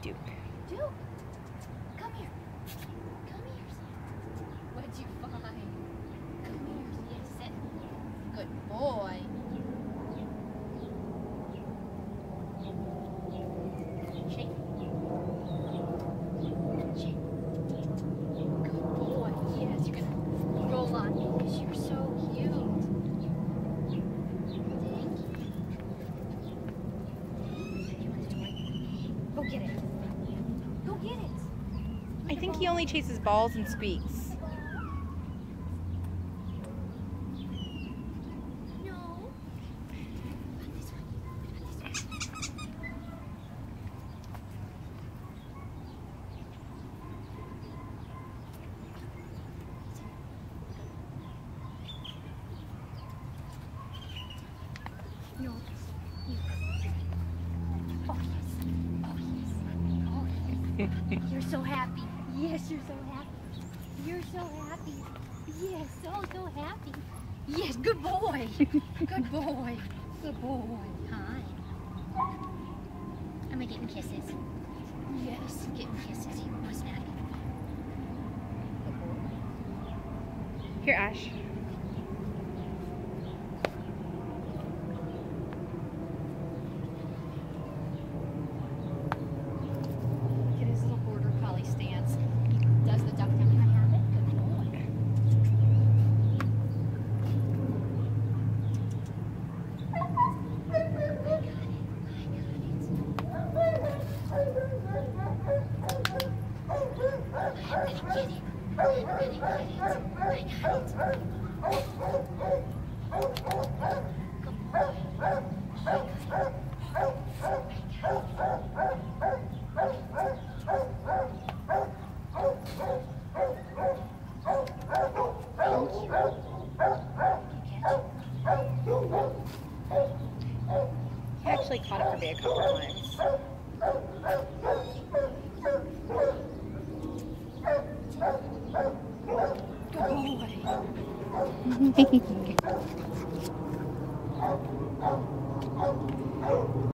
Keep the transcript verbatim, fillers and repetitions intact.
Duke. Duke, come here. Come here. What'd you find? Come here. Yes, sit. Good boy. Shake. Shake. Good boy. Yes, you're gonna roll on because you're so cute. Thank you. You want the toy? Go get it. Go get it. I think he only chases balls and squeaks. No. This one. This one. No. You. Oh yes. Oh yes. Oh yes. You're so happy. Yes, you're so happy. You're so happy. Yes, so so happy. Yes, good boy. Good boy. Good boy. Hi. Am I getting kisses? Yes, getting kisses. You want a snack? Good boy. Here, Ash. Get his little border collie stance. He does the duck down. Can I have it? Good boy. I got it. I got it. I'm gonna get it. I'm gonna get it. I got it. Good boy. I got it. He actually caught it for me a couple times. Good boy.